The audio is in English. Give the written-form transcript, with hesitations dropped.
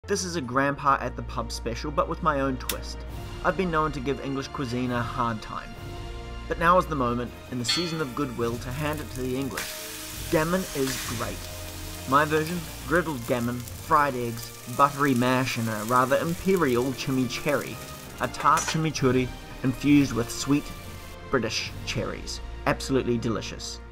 This is a grandpa at the pub special, but with my own twist. I've been known to give English cuisine a hard time. But now is the moment, in the season of goodwill, to hand it to the English. Gammon is great. My version: griddled gammon, fried eggs, buttery mash, and a rather imperial chimichurri, a tart chimichurri infused with sweet British cherries. Absolutely delicious.